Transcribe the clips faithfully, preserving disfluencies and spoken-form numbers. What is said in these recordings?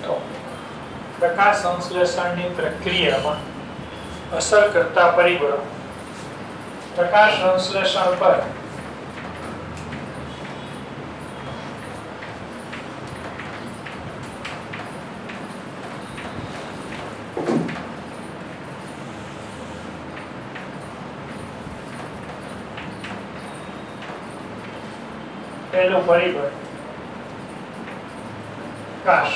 તો પ્રકાશ સંશ્લેષણની પ્રક્રિયામાં અસર કરતા પરિબળો પ્રકાશ સંશ્લેષણ પર પહેલું પરિબળ પ્રકાશ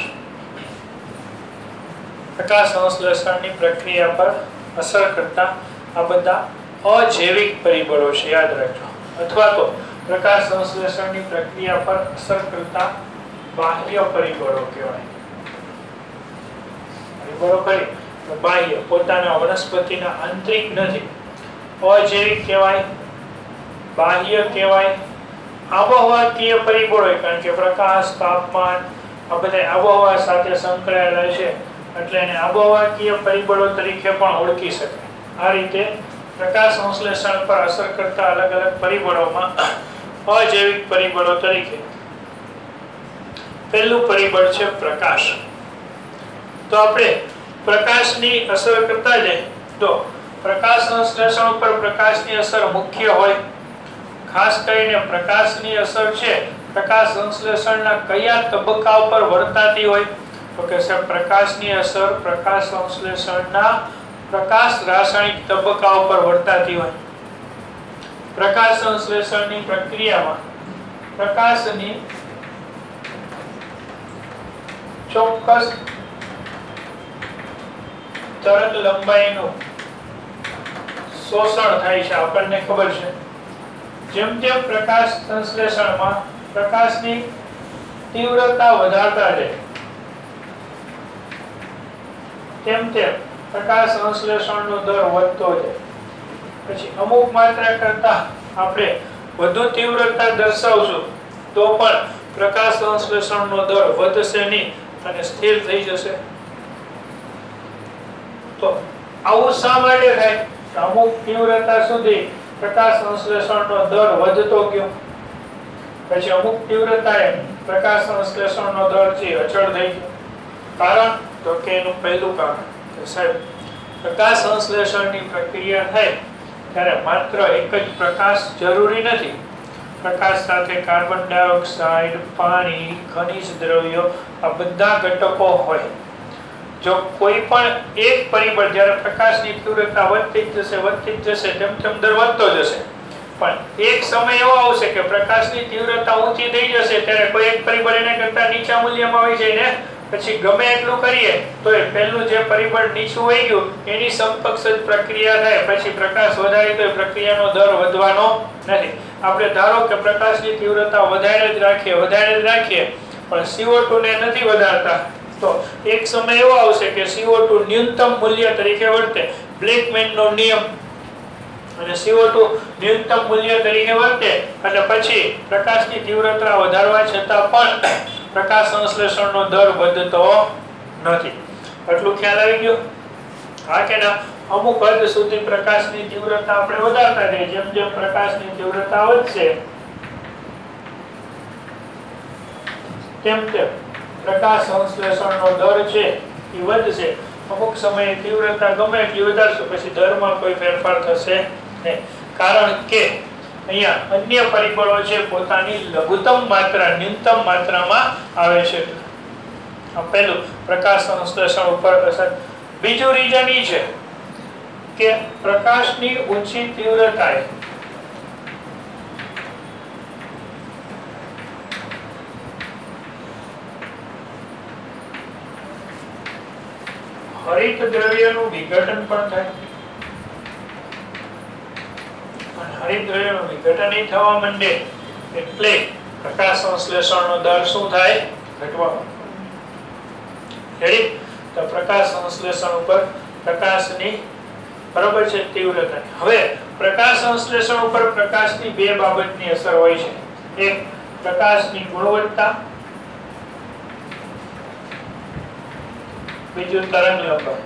પ્રકાશ સંશ્લેષણની પ્રક્રિયા પર અસર કરતા આ બધા અજૈવિક પરિબળો છે, યાદ રાખજો. અથવા તો પ્રકાશ સંશ્લેષણની પ્રક્રિયા પર અસર કરતા બાહ્ય પરિબળો કહેવાય. પરિબળો કઈ બાહ્ય, પોતાના વનસ્પતિના આંતરિક નથી. અજૈવિક કહેવાય, બાહ્ય કહેવાય. આબોહવાકીય પરિબળો, કારણ કે પ્રકાશ, તાપમાન આ બધા આબોહવા સાથે સંકળાયેલા છે એટલે એને આબોહવાકીય પરિબળો તરીકે પણ ઓળખી શકાય. આ રીતે પ્રકાશ સંશ્લેષણ પર અસર કરતા અલગ અલગ પરિબળોમાં અજૈવિક પરિબળો તરીકે પહેલું પરિબળ છે પ્રકાશ. તો આપણે પ્રકાશની અસર કરતા જઈએ તો પ્રકાશ સંશ્લેષણ ઉપર પ્રકાશની અસર મુખ્ય હોય. ખાસ કરીને પ્રકાશની અસર છે પ્રકાશ સંશ્લેષણના કયા તબક્કા પર વર્તાતી હોય તો કે છે પ્રકાશની અસર પ્રકાશ સંશ્લેષણના પ્રકાશ રાસાયણિક તબક્કા પર વર્તાતી હોય. પ્રકાશ સંશ્લેષણની પ્રક્રિયામાં પ્રકાશની ચોક્કસ તરંગ લંબાઈનું શોષણ થાય છે, આપણને ખબર છે. જેમ જેમ પ્રકાશ સંશ્લેષણમાં પ્રકાશની તીવ્રતા વધારતા જાય તેમ તેમ પ્રકાશ સંશ્લેષણનો દર વધતો જાય. પછી અમુક માત્રા કરતા આપણે વધુ તીવ્રતા દર્શાવશું તો પણ પ્રકાશ સંશ્લેષણનો દર વધશે નહીં અને સ્થિર થઈ જશે. તો આવું શા માટે થાય? અમુક તીવ્રતા સુધી પ્રકાશ સંશ્લેષણનો દર વધતો ગયો, પછી અમુક તીવ્રતાએ પ્રકાશ સંશ્લેષણનો દર છે અચળ થઈ ગયો. કારણ તો કે એનું પહેલું કારણ કે સાહેબ પ્રકાશ સંશ્લેષણની પ્રક્રિયા થાય ત્યારે માત્ર એક જ પ્રકાશ જરૂરી નથી. પ્રકાશ સાથે કાર્બન ડાયોક્સાઇડ, પાણી, ખનિજ દ્રવ્યો આ બધા ઘટકો હોય. જો કોઈ પણ એક પરિબળ જ્યારે પ્રકાશની તીવ્રતા વધતી જ જશે વધતી જ જશે તેમ તેમ દર વધતો જશે. પણ એક સમય એવો આવશે કે પ્રકાશની તીવ્રતા ઊંચી થઈ જશે ત્યારે કોઈ એક પરિબળ એને કરતા નીચા મૂલ્યમાં આવી જાય ને પછી ગમે એટલું કરીએ તો એ પહેલું જે પરિબળ નીચું વહી ગયું એની સમકક્ષ જ પ્રક્રિયા થાય. પછી પ્રકાશ વધારે તો એ પ્રક્રિયાનો દર વધવાનો નથી. આપણે ધારો કે પ્રકાશની તીવ્રતા વધારે જ રાખીએ વધારે જ રાખીએ પણ સી ઓ ટુ ને નથી વધારતા તો એક સમય એવો આવશે કે સી ઓ ટુ ન્યૂનતમ મૂલ્ય તરીકે વર્તે. બ્લેકમેનનો નિયમ અને સી ઓ ટુ ન્યૂનતમ મૂલ્ય તરીકે વર્તે અને પછી પ્રકાશની તીવ્રતા વધારવા છતાં પણ પ્રકાશ સંશ્લેષણનો દર વધતો નથી. એટલું ખ્યાલ આવી ગયો? હા કે ના? અમુક હદ સુધી પ્રકાશની તીવ્રતા આપણે વધારતા જઈએ. જેમ જેમ પ્રકાશની તીવ્રતા વધશે તેમ તેમ પ્રકાશ સંશ્લેષણનો દર છે એ વધશે. અમુક સમયે તીવ્રતા ગમે એટલી વધારશું પછી દરમાં કોઈ ફેરફાર થશે નહીં. કારણ કે અહીંયા અન્ય પરિબળો છે પોતાની લઘુત્તમ માત્રા ન્યૂનતમ માત્રામાં આવે છે. આ પહેલું પ્રકાશ સંશ્લેષણ ઉપર અસર. બીજું રીઝન એ છે કે પ્રકાશની ઊંચી તીવ્રતાએ હરિત દ્રવ્યનું વિઘટન પણ થાય. હરિત દ્રવ્યનું વિઘટન થવા માંડે એટલે પ્રકાશ સંશ્લેષણનો દર શું થાય? ઘટવા. રેડી? તો પ્રકાશ સંશ્લેષણ ઉપર પ્રકાશની બરોબર છે તીવ્રતા. હવે પ્રકાશ સંશ્લેષણ ઉપર પ્રકાશની બે બાબતની અસર હોય છે. એક પ્રકાશની ગુણવત્તા, બીજું તરંગ લંબાઈ.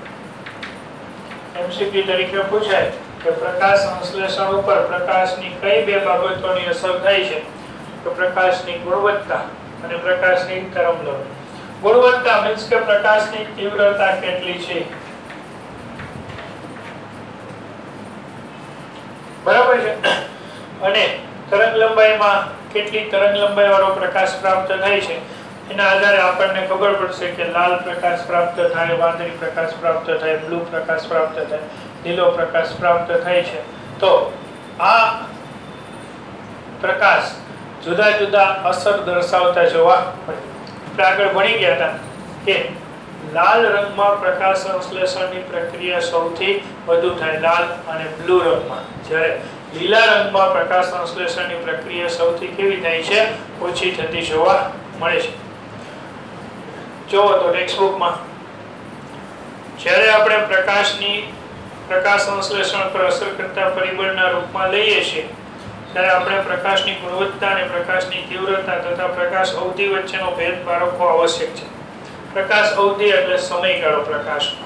એમસીક્યુ તરીકે પૂછાય કે પ્રકાશ સંશ્લેષણ ઉપર પ્રકાશની કઈ બે બાબતોની અસર થાય છે? તો પ્રકાશની ગુણવત્તા અને પ્રકાશની તરંગ લંબાઈ. ગુણવત્તા મીન્સ કે પ્રકાશની તીવ્રતા કેટલી છે, બરાબર છે. અને તરંગ લંબાઈમાં કેટલી તરંગ લંબાઈ વાળો પ્રકાશ પ્રાપ્ત થાય છે એના આધારે આપણને ખબર પડશે કે લાલ પ્રકાશ પ્રાપ્ત થાય, વાદળી પ્રકાશ પ્રાપ્ત થાય, બ્લુ પ્રકાશ પ્રાપ્ત થાય, લીલો પ્રકાશ પ્રાપ્ત થાય છે. તો આ પ્રકાશ જુદા જુદા અસર દર્શાવતા જોવા મળે. આપણે આગળ ભણી ગયા હતા કે લાલ રંગમાં પ્રકાશ સંશ્લેષણની પ્રક્રિયા સૌથી વધુ થાય, લાલ અને બ્લુ રંગમાં. જ્યારે લીલા રંગમાં પ્રકાશ સંશ્લેષણની પ્રક્રિયા સૌથી કેવી થાય છે, ઓછી થતી જોવા મળે છે. જો તો ટેક્સ્ટ બુકમાં જ્યારે આપણે પ્રકાશની પ્રકાશ સંશ્લેષણ પર અસર કરતા પરિબળના રૂપમાં લઈએ છીએ ત્યારે આપણે પ્રકાશની ગુણવત્તા અને પ્રકાશની તીવ્રતા તથા પ્રકાશ અવધિ વચ્ચેનો ભેદ પારખવો આવશ્યક છે. પ્રકાશ અવધિ એટલે સમયગાળો પ્રકાશનો.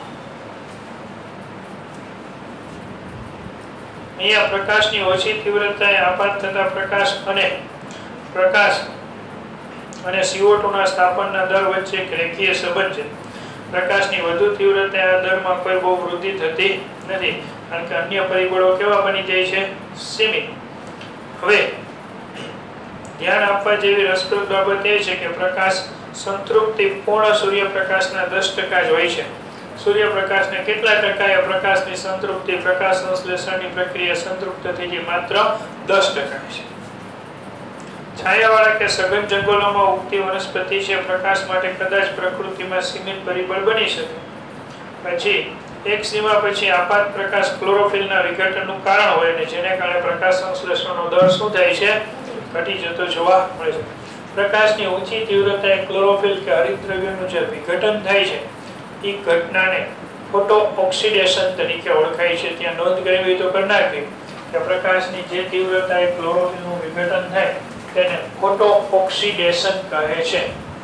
અહીંયા પ્રકાશની ઓછી તીવ્રતાએ આપાત થતા પ્રકાશ અને પ્રકાશ અને સી ઓ ટુ ના સ્થાપનના દર વચ્ચે એક રેખીય સંબંધ છે. પ્રકાશની વધુ તીવ્રતા દરમાં કોઈ બહુ વૃદ્ધિ થતી નથી કારણ કે અન્ય પરિબળો કેવા બની જાય છે, સીમિત. હવે ધ્યાન આપવા જેવી રસપ્રદ બાબત એ છે કે પ્રકાશ સંતૃપ્તિ પૂર્ણ સૂર્યપ્રકાશના દસ ટકા જ હોય છે. સૂર્યપ્રકાશને કેટલા ટકા પ્રકાશની સંતૃપ્તિ પ્રકાશ સંશ્લેષણની પ્રક્રિયા સંતૃપ્ત થઈ જાય, માત્ર દસ ટકા છે. છાયાવાળા કે સઘન જંગલોમાં ઉગતી વનસ્પતિ છે પ્રકાશ માટે કદાચ પ્રકૃતિમાં સીમિત પરિબળ બની શકે. પછી એક સીમા પછી આપાત પ્રકાશ ક્લોરોફિલના વિઘટનનું કારણ હોય અને જેને કારણે પ્રકાશ સંશ્લેષણનો દર શું થાય છે, ઘટી જતો જોવા મળે છે. પ્રકાશની ઊંચી તીવ્રતાએ ક્લોરોફિલ કે હરિતદ્રવ્યનું જે વિઘટન થાય છે એ ઘટનાને ફોટો ઓક્સિડેશન તરીકે ઓળખાય છે. ત્યાં નોંધ કરી હોય તો કરી નાખવી કે પ્રકાશની જે તીવ્રતાએ ક્લોરોફિલનું વિઘટન થાય તેને ફોટો ઓક્સિડેશન કહે છે.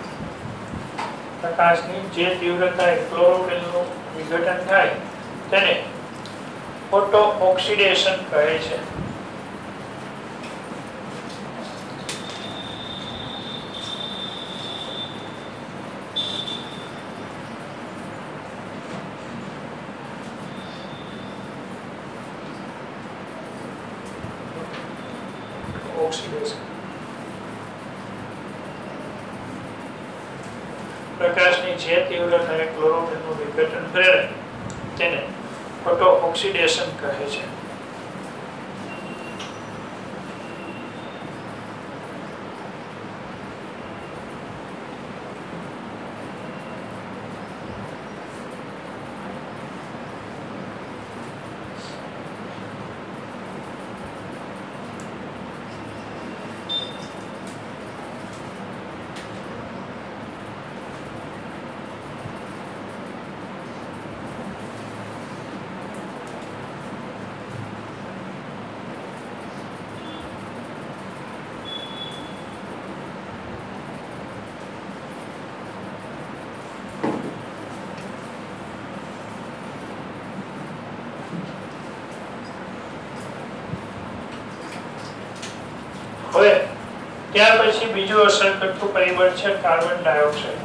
પ્રકાશની જે તીવ્રતાએ ક્લોરોફિલનું વિઘટન થાય તેને ફોટો ઓક્સિડેશન કહે છે. ઓક્સિડેશન પ્રકાશની જે તીવ્રતાએ ક્લોરોફિલનું વિઘટન પ્રેરે તેને ફોટો ઓક્સિડેશન કહે છે. હવે ત્યાર પછી બીજું અસર કરતું પરિબળ છે carbon dioxide.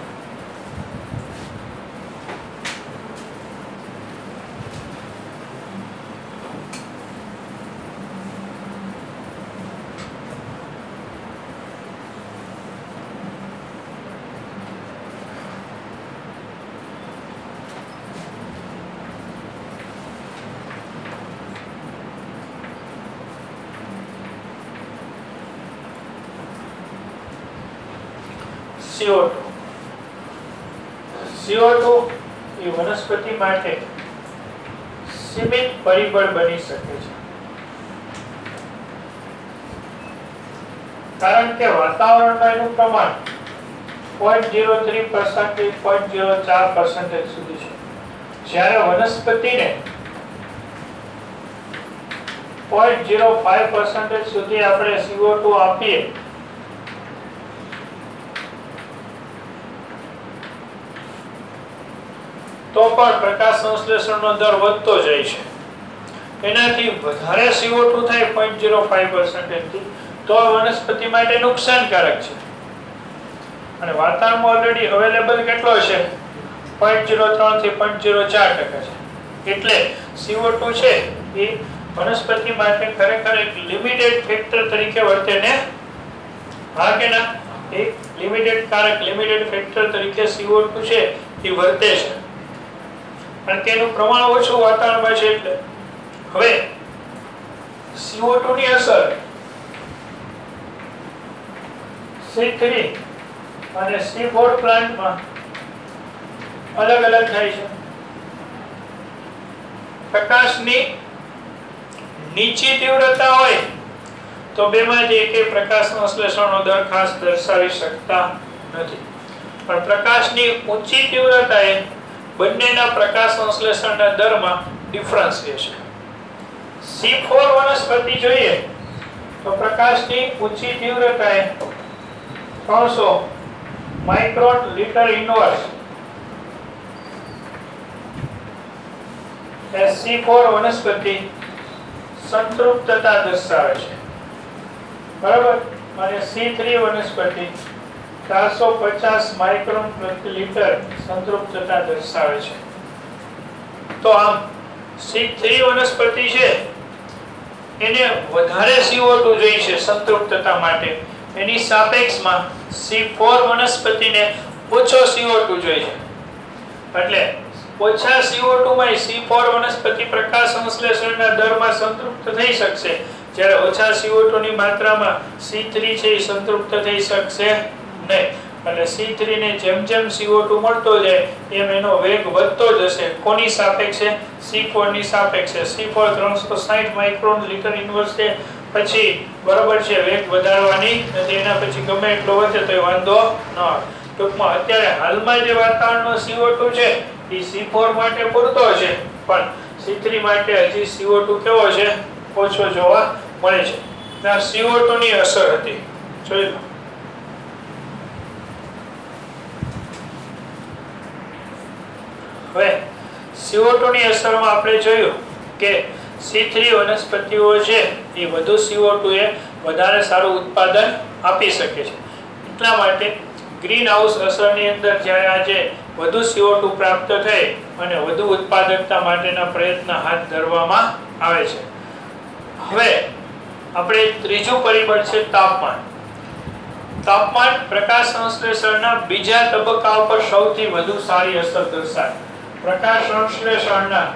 C O two C O two એ વનસ્પતિ માટે સીમિત પરિબળ બની શકે છે કારણ કે વાતાવરણમાં એનું પ્રમાણ zero point zero three percent થી zero point zero four percent સુધી છે. જ્યારે વનસ્પતિને zero point zero five percent સુધી આપણે સી ઓ ટુ આપીએ તો પણ પ્રકાશ સંશ્લેષણનો દર વધતો જાય છે. એનાથી વધારે સી ઓ ટુ થાય zero point zero five percent થી તો વનસ્પતિ માટે નુકસાનકારક છે. અને વાતાવરણમાં ઓલરેડી અવેલેબલ કેટલો છે zero point zero three થી zero point zero four ટકા છે. એટલે C O two છે એ વનસ્પતિ માટે ખરેખર એક લિમિટેડ ફેક્ટર તરીકે વર્તે ને, હા કે ના? એક લિમિટેડ કારક, લિમિટેડ ફેક્ટર તરીકે C O two છે એ વર્તે છે, અને તેનું પ્રમાણ ઓછું વાતાવરણમાં છે. એટલે હવે C O two ની અસર C three અને C four પ્લાન્ટમાં અલગ અલગ થાય છે. પ્રકાશની નીચી તીવ્રતા હોય તો બેમાંથી એકે પ્રકાશ સંશ્લેષણનો દર ખાસ દર્શાવી શકતા નથી, પણ પ્રકાશની ઊંચી તીવ્રતાએ બંનેના પ્રકાશ સંશ્લેષણના દરમાં ડિફરન્સ રહે છે. C four વનસ્પતિ જોઈએ તો પ્રકાશની ઊંચી તીવ્રતાએ ત્રણસો micron litre inverse C four વનસ્પતિ સંતૃપ્તતા દર્શાવે છે, બરાબર. અને C three વનસ્પતિ ચારસો પચાસ માઇક્રોન પ્રતિ લીટર સંતૃપ્તતા દર્શાવે છે. તો આમ C three વનસ્પતિ છે એને વધારે C O two જોઈએ છે સંતૃપ્તતા માટે, એની સાપેક્ષમાં C four વનસ્પતિને ઓછો C O two જોઈએ છે. એટલે ઓછા C O two માં C four વનસ્પતિ પ્રકાશ સંશ્લેષણના દરમાં સંતૃપ્ત થઈ શકશે, જ્યારે ઓછા C O two ની માત્રામાં C three છે એ સંતૃપ્ત થઈ શકશે નહીં. એટલે C three ને જેમ જેમ C O two મળતો જાય એમ એનો વેગ વધતો જશે. કોની સાપેક્ષે? C four ની સાપેક્ષે. C four ત્રણસો સાઠ માઇક્રોન લીટર ઇન્વર્સ છે, પછી બરોબર છે વેગ વધારવાની નથી, એના પછી ગમે એટલો વધે તો વાંધો ન આવે. ટૂંકમાં અત્યારે હાલમાં જે વાતાવરણનો C O two છે એ C four માટે પૂરતો છે, પણ C three માટે હજી C O two કેવો છે? ઓછો જોવા મળે છે. આ C O two ની અસર હતી, જોઈ લો. હવે C O two ની અસરમાં આપણે જોયું કે C three વનસ્પતિઓ છે એ વધુ C O two એ વધારે સારું ઉત્પાદન આપી શકે છે. એટલા માટે ગ્રીન હાઉસ અસરની અંદર જ્યારે આજે વધુ C O two પ્રાપ્ત થઈ અને વધુ ઉત્પાદકતા માટેના પ્રયત્ન હાથ ધરવામાં આવે છે. હવે આપણે ત્રીજું પરિબળ છે તાપમાન. તાપમાન પ્રકાશ સંશ્લેષણના બીજા તબક્કા ઉપર સૌથી વધુ સારી અસર દર્શાવે. પ્રકાશ સંશ્લેષણના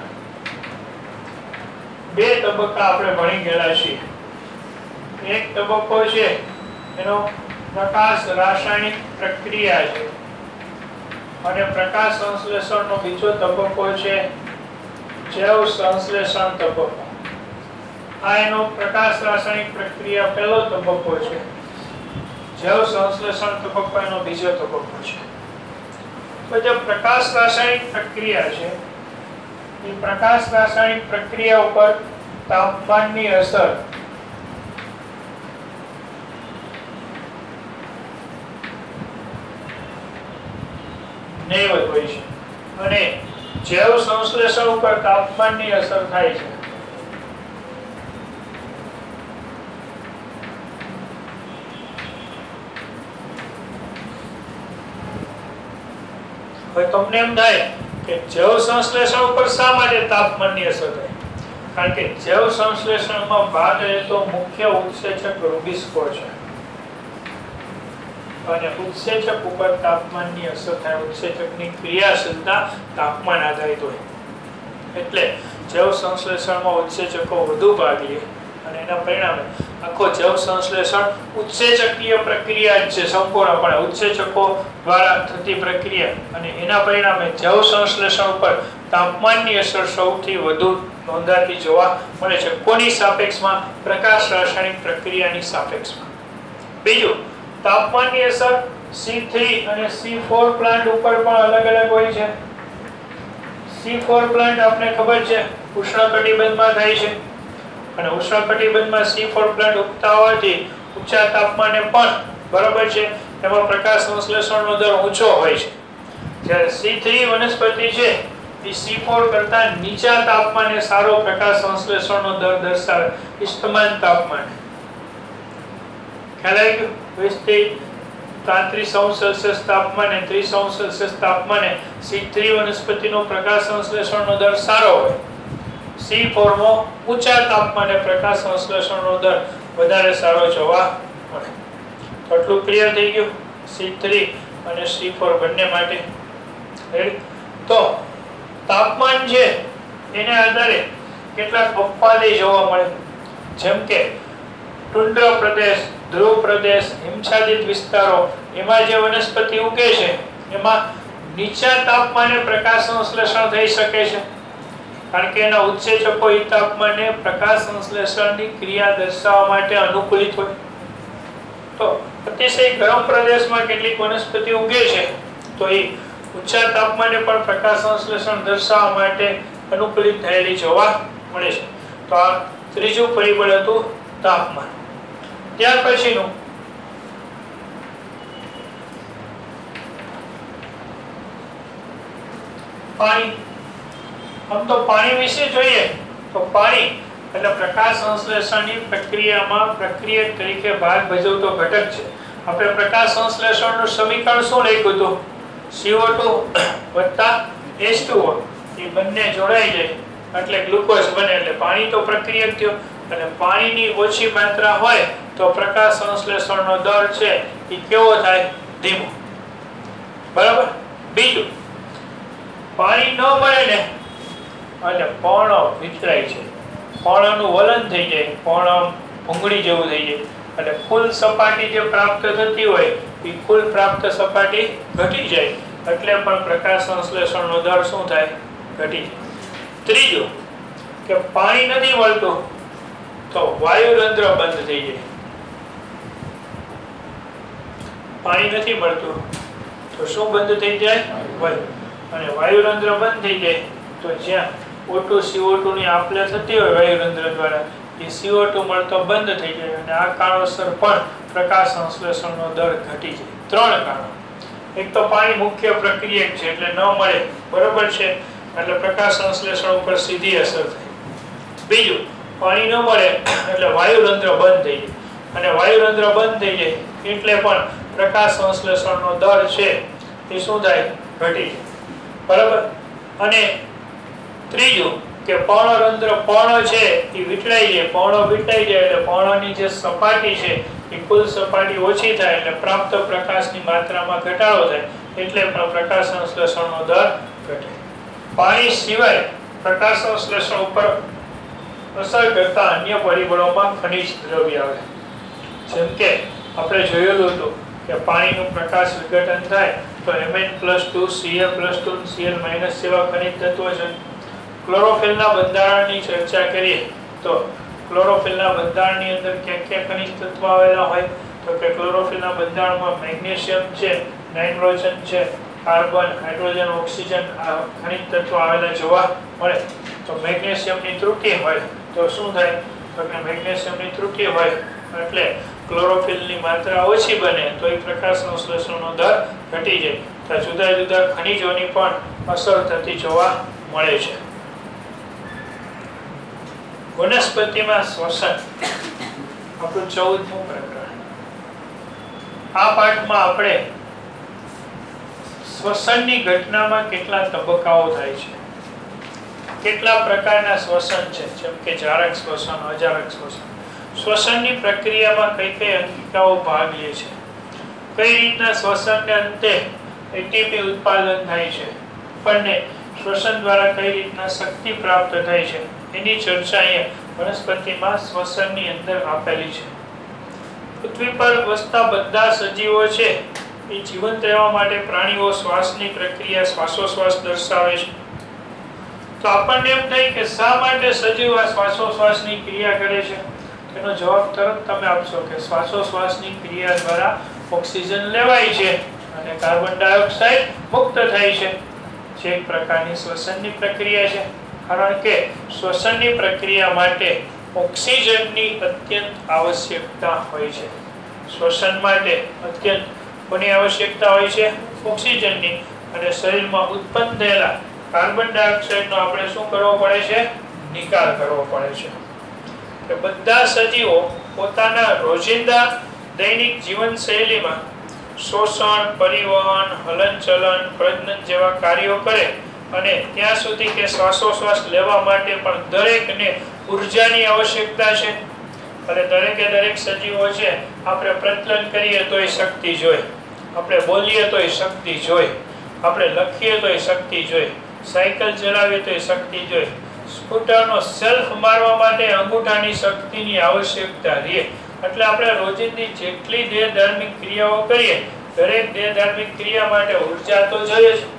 બે તબક્કા આપણે ભણી ગયેલા છીએ. એક તબક્કો છે એનો પ્રકાશ રાસાયણિક પ્રક્રિયા છે, અને પ્રકાશ સંશ્લેષણનો બીજો તબક્કો છે જૈવ સંશ્લેષણ તબક્કો. આ એનો પ્રકાશ રાસાયણિક પ્રક્રિયા પહેલો તબક્કો છે, જૈવ સંશ્લેષણ તબક્કો એનો બીજો તબક્કો છે. તો જે પ્રકાશ રાસાયણિક પ્રક્રિયા છે એ પ્રકાશ રાસાયણિક પ્રક્રિયા ઉપર તાપમાનની અસર નહીવત હોય છે, અને જૈવ સંશ્લેષણ ઉપર તાપમાનની અસર થાય છે. હવે તમને એમ થાય કે જૈવ સંશ્લેષણ ઉપર શા માટે તાપમાનની અસર થાય? કારણ કે જૈવ સંશ્લેષણમાં ભાગ લેતો મુખ્ય ઉત્સેચક રૂબિસ્કો છે, અને ઉત્સેચક ઉપર તાપમાનની અસર થાય. ઉત્સેચકની ક્રિયાશીલતા તાપમાન આધારિત હોય, એટલે જૈવ સંશ્લેષણમાં ઉત્સેચકો વધુ ભાગ લે, અને એના પરિણામે આખો જૈવ સંશ્લેષણ ઉત્સેચકીય પ્રક્રિયા જ છે, સંપૂર્ણપણે ઉત્સેચકો દ્વારા થતી પ્રક્રિયા, અને એના પરિણામે જૈવ સંશ્લેષણ ઉપર તાપમાનની અસર સૌથી વધુ નોંધાતી જોવા મળે છે. કોની સાપેક્ષમાં? પ્રકાશ રાસાયણિક પ્રક્રિયાની સાપેક્ષમાં. બીજું, તાપમાનની અસર C three અને C four પ્લાન્ટ ઉપર પણ અલગ અલગ હોય છે. C four પ્લાન્ટ આપણે ખબર છે ઉષ્ણકટિબંધમાં થાય છે, અને ઉષ્ણકટિબંધમાં C four પ્લાન્ટ ઉગતા હોવાથી ઊંચા તાપમાને પણ બરાબર છે એમાં પ્રકાશ સંશ્લેષણનો દર ઊંચો હોય છે. જ્યારે C three વનસ્પતિ છે એ C four કરતા નીચા તાપમાને સારો પ્રકાશ સંશ્લેષણનો દર દર્શાવે, ઇષ્ટમાન તાપમાન. ખ્યાલ આવી ગયો? તો આ ત્રીસ અંશ સેલ્સિયસ તાપમાને ત્રીસ અંશ સેલ્સિયસ તાપમાને સી થ્રી વનસ્પતિનો પ્રકાશ સંશ્લેષણનો દર સારો હોય, સી ફોર માં ઊંચા તાપમાને પ્રકાશ સંશ્લેષણનો દર વધારે સારો જોવા મળે. તો આટલું ક્લિયર થઈ ગયું સી થ્રી અને સી ફોર બંને માટે. રેડી? તો તાપમાન છે એને આધારે કેટલાક અપવાદે જોવા મળે, જેમ કે ટુંડ્ર પ્રદેશ, ધ્રુવ પ્રદેશ, હિમછાદિત વિસ્તારો, એમાં જે વનસ્પતિ ઉગે છે એમાં નીચા તાપમાને પ્રકાશ સંશ્લેષણ થઈ શકે છે, કારણ કે એના ઉત્સેચકો એ તાપમાને પ્રકાશ સંશ્લેષણની ક્રિયા દર્શાવવા માટે અનુકૂલિત હોય. તો અતિશય ગરમ પ્રદેશમાં કેટલીક વનસ્પતિ ઉગે છે તો એ ઊંચા તાપમાને પણ પ્રકાશ સંશ્લેષણ દર્શાવવા માટે અનુકૂલિત થયેલી જોવા મળે છે. તો આ ત્રીજું પરિબળ હતું તાપમાન. ત્યાર પછીનું પાણી. આમ તો પાણી વિશે જોઈએ તો પાણી એટલે પ્રકાશ સંશ્લેષણની પ્રક્રિયામાં પ્રક્રિયક તરીકે ભાગ ભજવતો ઘટક છે. આપણે પ્રકાશ સંશ્લેષણનું સમીકરણ શું લખ્યું હતું? સી ઓ ટુ વત્તા એચ ટુ ઓ એ બંને જોડાઈ જાય એટલે ગ્લુકોઝ બને, એટલે પાણી તો પ્રક્રિયક થયો. અને પાણીની ઓછી માત્રા હોય તો પ્રકાશ સંશ્લેષણનો દર છે એ કેવો થાય? ધીમો. બરાબર? બીજું, પાણી ન મળે ને એટલે પર્ણ વિતરાય છે, પર્ણનું વલન થઈ જાય, પર્ણ ભૂંગળી જેવું થઈ જાય, એટલે કુલ સપાટી જે પ્રાપ્ત થતી હોય એ કુલ પ્રાપ્ત સપાટી ઘટી જાય, એટલે પણ પ્રકાશ સંશ્લેષણનો દર શું થાય? ઘટી જાય. ત્રીજું કે પાણી નથી મળતું તો વાયુરંધ્ર બંધ થઈ જાય. પાણી નથી મળતું તો શું બંધ થઈ જાય? વાયુ. અને વાયુરંધ્ર બંધ થઈ જાય તો જ્યાં O two C O two ની આપ-લે થતી હોય વાયુરંધ્ર દ્વારા, એ સી ઓ ટુ મળતો બંધ થઈ જાય અને આ કારણોસર પણ પ્રકાશ સંશ્લેષણનો દર ઘટી જાય. ત્રણ કારણો. એક તો પાણી મુખ્ય પ્રક્રિયક છે એટલે ન મળે, બરોબર છે, એટલે પ્રકાશ સંશ્લેષણ ઉપર સીધી અસર થાય. બીજું, પાણી ન મળે એટલે વાયુરંધ્ર બંધ થઈ જાય અને વાયુરંધ્ર બંધ થઈ જાય એટલે પણ પ્રકાશ સંશ્લેષણનો દર છે એ શું થાય? ઘટી જાય. બરાબર? અને ત્રીજું કે પર્ણરંધ્ર પર્ણ છે એ વિટળાઈ જાય, પર્ણ વિટળાઈ જાય એટલે પર્ણની જે સપાટી છે એ કુલ સપાટી ઓછી થાય એટલે પ્રાપ્ત પ્રકાશની માત્રામાં ઘટાડો થાય, એટલે પણ પ્રકાશ સંશ્લેષણનો દર ઘટે. પાણી સિવાય પ્રકાશ સંશ્લેષણ ઉપર અસર કરતા અન્ય પરિબળોમાં ખનિજ દ્રવ્ય આવે, જેમ કે આપણે જોયેલું હતું કે પાણીનું પ્રકાશ વિઘટન થાય તો M N plus two, C L plus two, C L minus જેવા ખનિજ તત્વો છે. ક્લોરોફિલના બંધારણની ચર્ચા કરીએ તો ક્લોરોફિલના બંધારણની અંદર કયા કયા ખનિજ તત્વો આવેલા હોય તો કે ક્લોરોફિલના બંધારણમાં મેગ્નેશિયમ છે, નાઇટ્રોજન છે, કાર્બન, હાઇડ્રોજન, ઓક્સિજન આ ખનિજ તત્વો આવેલા જોવા મળે. તો મેગ્નેશિયમની ત્રુટિ હોય તો શું થાય? તો કે મેગ્નેશિયમની ત્રુટિ હોય એટલે ક્લોરોફિલની માત્રા ઓછી બને તો એ પ્રકાશ સંશ્લેષણનો દર ઘટી જાય. તો જુદા જુદા ખનિજોની પણ અસર થતી જોવા મળે છે. વનસ્પતિમાં શ્વસન આપણું ચૌદમું પ્રકરણ. આ પાઠમાં આપણે શ્વસનની ઘટનામાં કેટલા તબક્કાઓ થાય છે, કેટલા પ્રકારના શ્વસન છે, જેમ કે જારક શ્વસન, અજારક શ્વસન, શ્વસનની પ્રક્રિયામાં કઈ કઈ અંગિકાઓ ભાગ લે છે, કઈ રીતના શ્વસનને અંતે એટીપી ઉત્પાદન થાય છે, આપણને શ્વસન દ્વારા કઈ રીતના શક્તિ પ્રાપ્ત થાય છે, એની ચર્ચા અહીંયા વનસ્પતિમાં શ્વસનની અંદર આપેલી છે. પૃથ્વી પર વસતા બધા સજીવો છે એ જીવંત રહેવા માટે પ્રાણીઓ શ્વાસની પ્રક્રિયા શ્વાસોશ્વાસ દર્શાવે છે. તો આપણને એમ થાય કે શા માટે સજીવ આ શ્વાસોશ્વાસની ક્રિયા કરે છે? તેનો જવાબ તરત તમે આપશો કે શ્વાસોશ્વાસની ક્રિયા દ્વારા ઓક્સિજન લેવાય છે અને કાર્બન ડાયોક્સાઇડ મુક્ત થાય છે, જે એક પ્રકારની શ્વસનની પ્રક્રિયા છે. કારણ કે શ્વસનની પ્રક્રિયા માટે ઓક્સિજનની અત્યંત આવશ્યકતા હોય છે. શ્વસન માટે અત્યંત કોની આવશ્યકતા હોય છે? ઓક્સિજનની. અને શરીરમાં ઉત્પન્ન થયેલા કાર્બન ડાયોક્સાઇડનો આપણે શું કરવો પડે છે? નિકાલ કરવો પડે છે. કે બધા સજીવો પોતાના રોજિંદા દૈનિક જીવનશૈલીમાં શોષણ, પરિવહન, હલનચલન, પ્રજનન જેવા કાર્યો કરે અને ત્યાં સુધી કે શ્વાસોશ્વાસ લેવા માટે પણ દરેકને ઉર્જાની આવશ્યકતા છે. અને દરેકે દરેક સજીવો છે આપણે પ્રજનન કરીએ તોય શક્તિ જોઈએ, આપણે બોલીએ તોય શક્તિ જોઈએ, આપણે લખીએ તોય શક્તિ જોઈએ, સાયકલ ચલાવીએ તોય શક્તિ જોઈએ, સ્કૂટરનો સેલ્ફ મારવા માટે અંગૂઠાની શક્તિની આવશ્યકતા રહે. એટલે આપણે રોજિંદી જેટલી દેહ ધાર્મિક ક્રિયાઓ કરીએ દરેક દેહ ધાર્મિક ક્રિયા માટે ઉર્જા તો જોઈએ છે.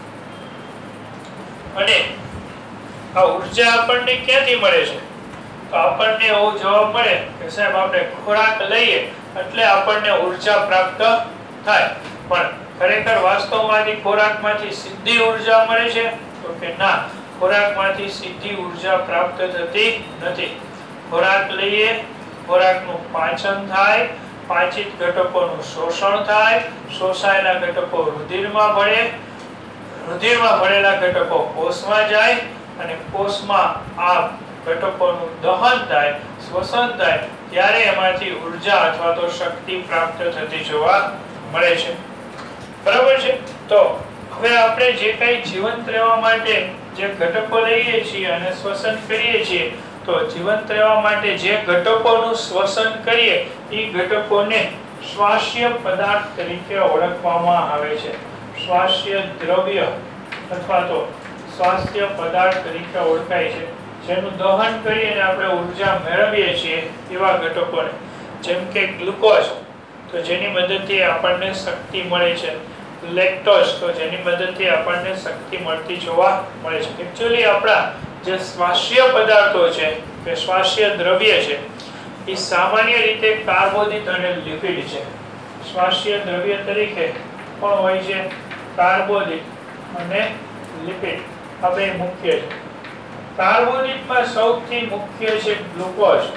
અને આ ઉર્જા આપણને ક્યાંથી મળે છે? તો આપણને એવો જવાબ મળે કે સાહેબ આપણે ખોરાક લઈએ એટલે આપણને ઉર્જા પ્રાપ્ત થાય. પણ ખરેખર વાસ્તવમાંથી ખોરાકમાંથી સીધી ઉર્જા મળે છે તો કે ના, ખોરાકમાંથી સીધી ઉર્જા પ્રાપ્ત થતી નથી. ખોરાક લઈએ, ખોરાકનું પાચન થાય, પાચિત ઘટકોનું શોષણ થાય, શોષાયેલા ઘટકો રુધિરમાં ભળે, રુધિરમાં ભળેલા ઘટકો કોષમાં જાય અને કોષમાં આ ઘટકોનું દહન થાય, શ્વસન થાય, ત્યારે એમાંથી ઉર્જા અથવા તો શક્તિ પ્રાપ્ત થતી જોવા મળે છે. બરાબર છે? તો હવે આપણે જે કંઈ જીવંત રહેવા માટે જે ઘટકો લઈએ છીએ અને શ્વસન કરીએ છીએ, તો જીવંત રહેવા માટે જે ઘટકોનું શ્વસન કરીએ એ ઘટકોને શ્વાસ્ય પદાર્થ તરીકે ઓળખવામાં આવે છે. શ્વાસ્ય દ્રવ્ય અથવા તો સ્વાસ્થ્ય પદાર્થ તરીકે ઓળખાય છે. જેનું દહન કરીને આપણે ઉર્જા મેળવીએ છીએ એવા ઘટકોને, જેમ કે ગ્લુકોઝ તો જેની મદદથી આપણને શક્તિ મળે છે, લેક્ટોઝ તો જેની મદદથી આપણને શક્તિ મળતી જોવા મળે છે. એક્ચ્યુઅલી આપણા જે શ્વાસ્ય પદાર્થો છે કે શ્વાસ્ય દ્રવ્ય છે એ સામાન્ય રીતે કાર્બોદિત અને લિપિડ છે. શ્વાસ્ય દ્રવ્ય તરીકે પણ હોય છે કાર્બોદિત અને લિપિડ, આ બે મુખ્ય છે. કાર્બોદિતમાં સૌથી મુખ્ય છે ગ્લુકોઝ.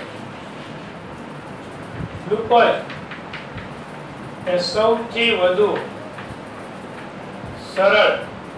ગ્લુકોઝ એ સૌથી વધુ સરળ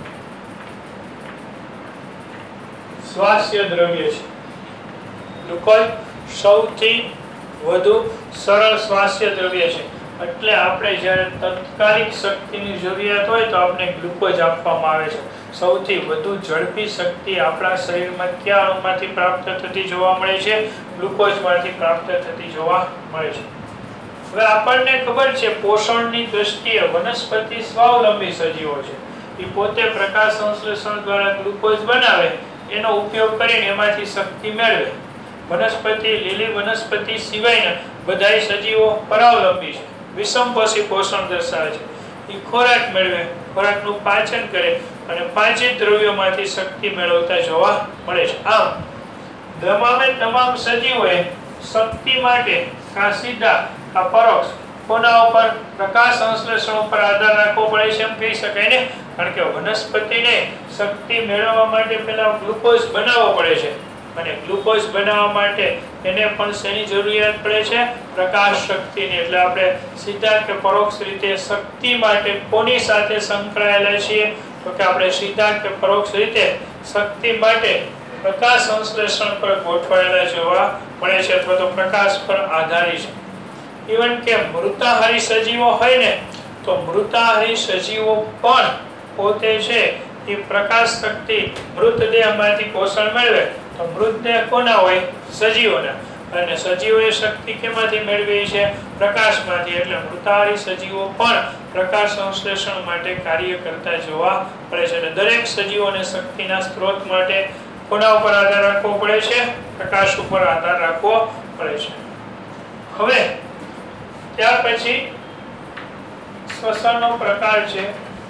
શ્વાસ્ય દ્રવ્ય છે. ગ્લુકોઝ સૌથી વધુ સરળ શ્વાસ્ય દ્રવ્ય છે. એટલે આપણે જ્યારે તાત્કાલિક શક્તિની જરૂરિયાત હોય તો આપણે ગ્લુકોઝ આપવામાં આવે છે. સૌથી વધુ ઝડપી શક્તિ આપણા શરીરમાં કયા અણુમાંથી પ્રાપ્ત થતી જોવા મળે છે? ગ્લુકોઝમાંથી પ્રાપ્ત થતી જોવા મળે છે. હવે આપણને ખબર છે પોષણની દ્રષ્ટિએ વનસ્પતિ સ્વાવલંબી સજીવો છે. એ પોતે પ્રકાશ સંશ્લેષણ દ્વારા ગ્લુકોઝ બનાવે, એનો ઉપયોગ કરીને એમાંથી શક્તિ મેળવે. વનસ્પતિ, લીલી વનસ્પતિ સિવાયના બધા સજીવો પરાવલંબી છે, વિષમપોષી પોષણ દર્શાવે છે. એ ખોરાક મેળવે, ખોરાકનું પાચન કરે અને પાચિત દ્રવ્યોમાંથી શક્તિ મેળવતા જોવા મળે છે. આમ તમામે તમામ સજીવોએ શક્તિ માટે કા સીધા કા પરોક્ષ કોના ઉપર? પ્રકાશ સંશ્લેષણ ઉપર આધાર રાખવો પડે છે એમ કહી શકાય ને. કારણ કે વનસ્પતિને શક્તિ મેળવવા માટે પહેલા ગ્લુકોઝ બનાવવો પડે છે અને ગ્લુકોઝ બનાવવા માટે એને પણ શેની જરૂરિયાત પડે છે? પ્રકાશ શક્તિની. એટલે આપણે સીધા કે પરોક્ષ રીતે શક્તિ માટે કોની સાથે સંકળાયેલા છીએ? તો કે આપણે સીધા કે પરોક્ષ રીતે શક્તિ માટે પ્રકાશ સંશ્લેષણ પર ગોઠવાયેલા જોવા મળે છે અથવા તો પ્રકાશ પર આધારી છે. ઇવન કે મૃતાહારી સજીવો હોય ને તો મૃતાહારી સજીવો પણ પોતે છે એ પ્રકાશ શક્તિ મૃતદેહમાંથી પોષણ મેળવે. તો મૃતદેહ કોના હોય? સજીવોના. અને સજીવોએ શક્તિ કેમાંથી મેળવી છે? પ્રકાશમાંથી. એટલે મૃતાહારી સજીવો પણ પ્રકાશ સંશ્લેષણ માટે કાર્ય કરતા જોવા મળે છે. અને દરેક સજીવોને શક્તિના સ્ત્રોત માટે કોના ઉપર આધાર રાખવો પડે છે? પ્રકાશ ઉપર આધાર રાખવો પડે છે. હવે ત્યાર પછી શ્વસનનો પ્રકાર છે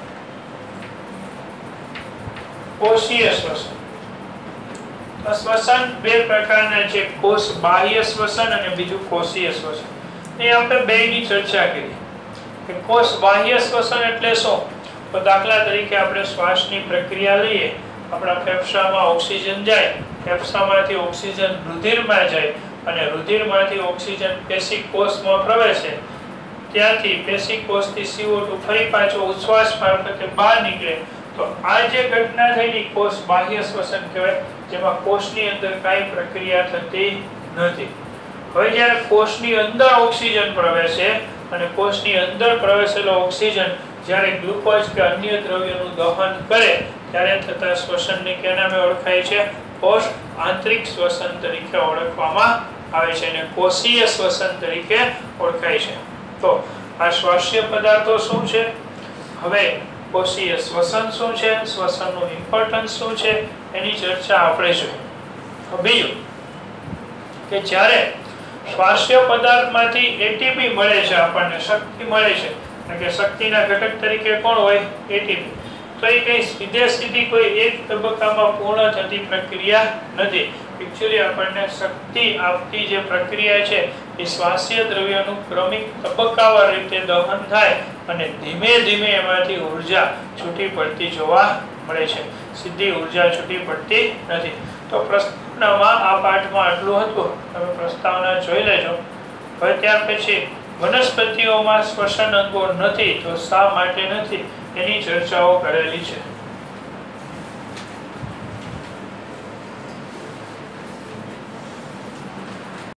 કોષીય શ્વસન. શ્વસન બે પ્રકારના છે, કોષ બાહ્ય શ્વસન અને બીજું કોષીય શ્વસન. એ આપણે બેની ચર્ચા કરી કે કોષ બાહ્ય શ્વસન એટલે શું? તો દાખલા તરીકે આપણે શ્વાસની પ્રક્રિયા લઈએ, આપણા ફેફસામાં ઓક્સિજન જાય, ફેફસામાંથી ઓક્સિજન રુધિરમાં જાય અને રુધિરમાંથી ઓક્સિજન પેશી કોષમાં પ્રવેશે, ત્યાંથી પેશી કોષથી સી ઓ ટુ ફરી પાછો ઉચ્છ્વાસ મારફતે બહાર નીકળે. તો આ જે ઘટના થઈ કોષ બાહ્ય શ્વસન કહેવાય, જેમાં કોષની અંદર કાંઈ પ્રક્રિયા થતી નથી. હવે જ્યારે કોષની અંદર ઓક્સિજન પ્રવેશે અને કોષની અંદર પ્રવેશેલો ઓક્સિજન જ્યારે ગ્લુકોઝ કે અન્ય દ્રવ્યોનું દહન કરે ત્યારે થતા શ્વસનને કે નામે ઓળખાય છે? કોષ આંતરિક શ્વસન તરીકે ઓળખવામાં આવે છે અને કોષીય શ્વસન તરીકે ઓળખાય છે. તો આ શ્વાસ્ય પદાર્થો શું છે? હવે કોષીય શ્વસન શું છે, શ્વસનનું ઇમ્પોર્ટન્સ શું છે, એની ચર્ચા આપણે જોઈએ. બીજું કે જ્યારે શ્વાસ્ય પદાર્થમાંથી એટીપી મળે છે, આપણને શક્તિ મળે છે, એટલે કે શક્તિના ઘટક તરીકે કોણ હોય? એટીપી. તો એ કઈ સીધે સીધી કોઈ એક તબક્કામાં પૂર્ણ થતી પ્રક્રિયા નથી. એકચ્યુઅલી આપણને શક્તિ આપતી જે પ્રક્રિયા છે એ શ્વાસ્ય દ્રવ્યનું ક્રમિક તબક્કાવાર રીતે દહન થાય અને ધીમે ધીમે એમાંથી ઉર્જા છૂટી પડતી જોવા મળે છે. સીધી ઉર્જા છૂટી પડતી નથી. તો પ્રસ્તાવનામાં આ પાઠમાં આટલું હતું. તમે પ્રસ્તાવના જોઈ લેજો. હવે ત્યાર પછી વનસ્પતિઓમાં શ્વસન અંગો નથી તો શા માટે નથી એની ચર્ચાઓ કરેલી છે.